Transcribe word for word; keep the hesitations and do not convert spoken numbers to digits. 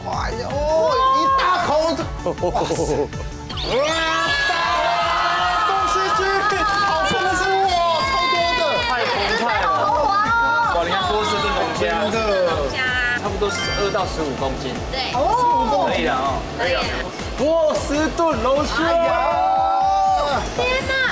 哎呦，一大口，哇塞！哇，东西区好吃的是哇，超多的， 太澎湃了！哇，你看波士顿龙虾， 真的， 差不多十二到十五公斤， 对， 哦， 可以了哦， 可以。 波士顿龙虾， 天哪！